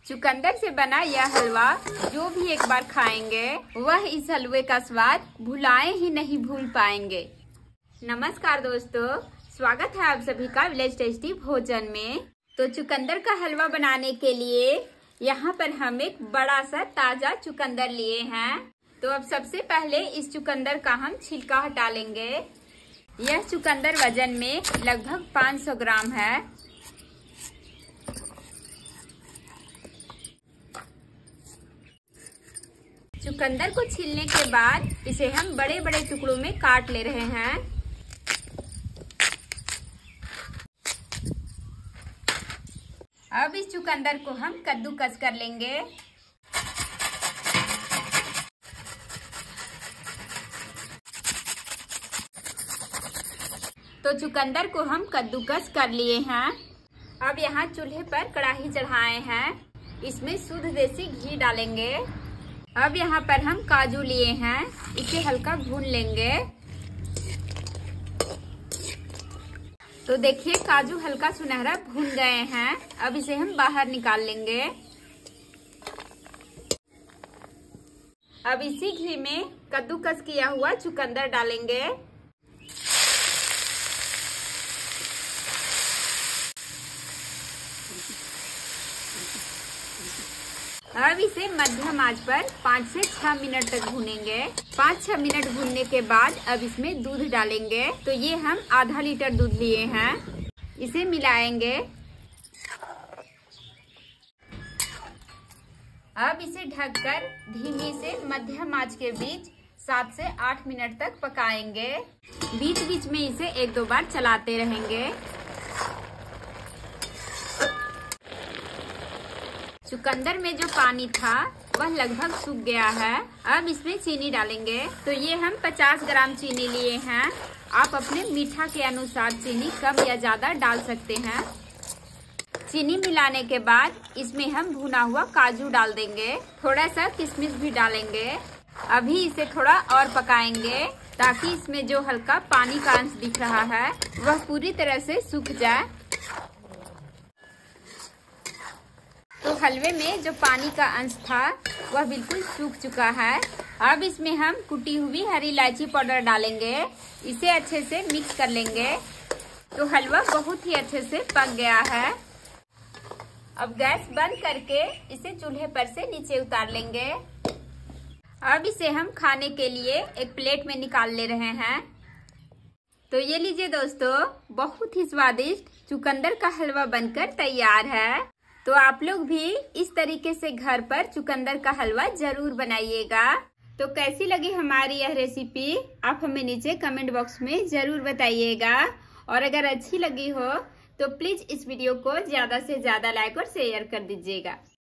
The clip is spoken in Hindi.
चुकंदर से बना यह हलवा जो भी एक बार खाएंगे वह इस हलवे का स्वाद भुलाए ही नहीं भूल पाएंगे। नमस्कार दोस्तों, स्वागत है आप सभी का विलेज टेस्टी भोजन में। तो चुकंदर का हलवा बनाने के लिए यहाँ पर हम एक बड़ा सा ताजा चुकंदर लिए हैं। तो अब सबसे पहले इस चुकंदर का हम छिलका हटा लेंगे। यह चुकंदर वजन में लगभग 500 ग्राम है। चुकंदर को छीलने के बाद इसे हम बड़े बड़े टुकड़ों में काट ले रहे हैं। अब इस चुकंदर को हम कद्दूकस कर लेंगे। तो चुकंदर को हम कद्दूकस कर लिए हैं। अब यहाँ चूल्हे पर कढ़ाई चढ़ाए हैं। इसमें शुद्ध देसी घी डालेंगे। अब यहाँ पर हम काजू लिए हैं, इसे हल्का भून लेंगे। तो देखिए काजू हल्का सुनहरा भून गए हैं। अब इसे हम बाहर निकाल लेंगे। अब इसी घी में कद्दूकस किया हुआ चुकंदर डालेंगे। अब इसे मध्यम आंच पर 5 से 6 मिनट तक भूनेंगे। 5-6 मिनट भूनने के बाद अब इसमें दूध डालेंगे। तो ये हम आधा लीटर दूध लिए हैं। इसे मिलाएंगे। अब इसे ढककर धीमी से मध्यम आंच के बीच 7 से 8 मिनट तक पकाएंगे। बीच बीच में इसे 1-2 बार चलाते रहेंगे। चुकंदर में जो पानी था वह लगभग सूख गया है। अब इसमें चीनी डालेंगे। तो ये हम 50 ग्राम चीनी लिए हैं। आप अपने मीठा के अनुसार चीनी कम या ज्यादा डाल सकते हैं। चीनी मिलाने के बाद इसमें हम भुना हुआ काजू डाल देंगे। थोड़ा सा किशमिश भी डालेंगे। अभी इसे थोड़ा और पकाएंगे ताकि इसमें जो हल्का पानी का अंश दिख रहा है वह पूरी तरह से सूख जाए। तो हलवे में जो पानी का अंश था वह बिल्कुल सूख चुका है। अब इसमें हम कुटी हुई हरी इलायची पाउडर डालेंगे। इसे अच्छे से मिक्स कर लेंगे। तो हलवा बहुत ही अच्छे से पक गया है। अब गैस बंद करके इसे चूल्हे पर से नीचे उतार लेंगे। अब इसे हम खाने के लिए एक प्लेट में निकाल ले रहे हैं। तो ये लीजिए दोस्तों, बहुत ही स्वादिष्ट चुकंदर का हलवा बनकर तैयार है। तो आप लोग भी इस तरीके से घर पर चुकंदर का हलवा जरूर बनाइएगा। तो कैसी लगी हमारी यह रेसिपी आप हमें नीचे कमेंट बॉक्स में जरूर बताइएगा। और अगर अच्छी लगी हो तो प्लीज इस वीडियो को ज्यादा से ज्यादा लाइक और शेयर कर दीजिएगा।